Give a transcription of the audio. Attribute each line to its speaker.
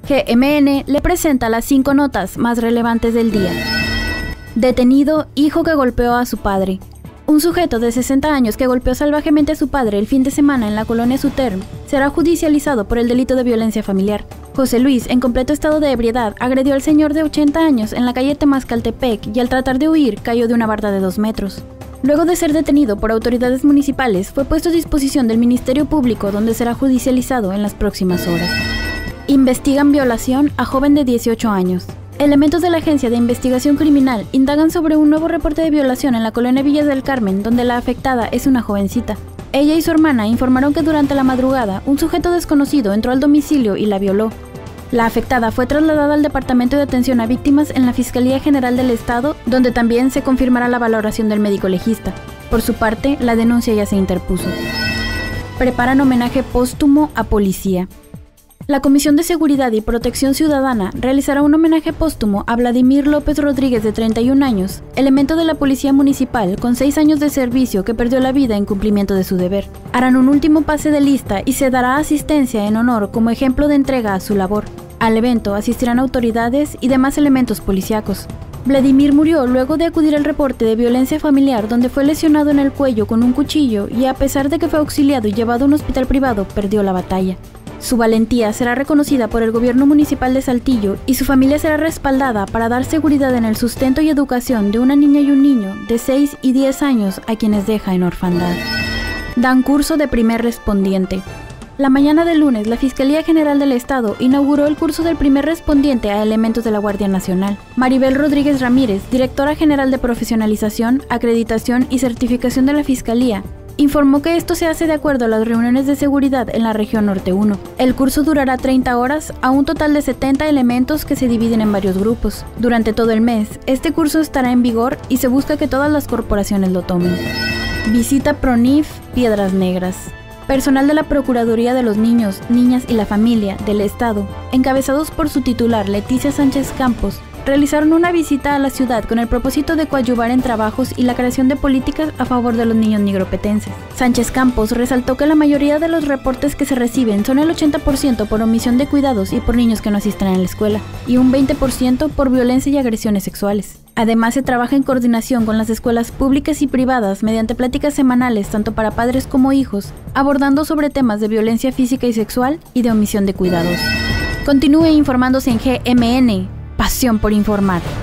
Speaker 1: GMN le presenta las 5 notas más relevantes del día. Detenido, hijo que golpeó a su padre. Un sujeto de 60 años que golpeó salvajemente a su padre el fin de semana en la colonia Suterm será judicializado por el delito de violencia familiar. José Luis, en completo estado de ebriedad, agredió al señor de 80 años en la calle Temascaltepec y al tratar de huir cayó de una barda de 2 metros. Luego de ser detenido por autoridades municipales, fue puesto a disposición del Ministerio Público, donde será judicializado en las próximas horas. Investigan violación a joven de 18 años. Elementos de la Agencia de Investigación Criminal indagan sobre un nuevo reporte de violación en la colonia Villas del Carmen, donde la afectada es una jovencita. Ella y su hermana informaron que durante la madrugada, un sujeto desconocido entró al domicilio y la violó. La afectada fue trasladada al Departamento de Atención a Víctimas en la Fiscalía General del Estado, donde también se confirmará la valoración del médico legista. Por su parte, la denuncia ya se interpuso. Preparan homenaje póstumo a policía. La Comisión de Seguridad y Protección Ciudadana realizará un homenaje póstumo a Vladimir López Rodríguez, de 31 años, elemento de la Policía Municipal con 6 años de servicio que perdió la vida en cumplimiento de su deber. Harán un último pase de lista y se dará asistencia en honor como ejemplo de entrega a su labor. Al evento asistirán autoridades y demás elementos policíacos. Vladimir murió luego de acudir al reporte de violencia familiar, donde fue lesionado en el cuello con un cuchillo y, a pesar de que fue auxiliado y llevado a un hospital privado, perdió la batalla. Su valentía será reconocida por el gobierno municipal de Saltillo y su familia será respaldada para dar seguridad en el sustento y educación de una niña y un niño de 6 y 10 años a quienes deja en orfandad. Dan curso de primer respondiente. La mañana del lunes, la Fiscalía General del Estado inauguró el curso del primer respondiente a elementos de la Guardia Nacional. Maribel Rodríguez Ramírez, directora general de Profesionalización, Acreditación y Certificación de la Fiscalía, informó que esto se hace de acuerdo a las reuniones de seguridad en la región Norte 1. El curso durará 30 horas a un total de 70 elementos que se dividen en varios grupos. Durante todo el mes, este curso estará en vigor y se busca que todas las corporaciones lo tomen. Visita PRONIF Piedras Negras. Personal de la Procuraduría de los Niños, Niñas y la Familia del Estado, encabezados por su titular Leticia Sánchez Campos, realizaron una visita a la ciudad con el propósito de coadyuvar en trabajos y la creación de políticas a favor de los niños nigropetenses. Sánchez Campos resaltó que la mayoría de los reportes que se reciben son el 80% por omisión de cuidados y por niños que no asisten a la escuela, y un 20% por violencia y agresiones sexuales. Además, se trabaja en coordinación con las escuelas públicas y privadas mediante pláticas semanales tanto para padres como hijos, abordando sobre temas de violencia física y sexual y de omisión de cuidados. Continúe informándose en GMN. Pasión por informar.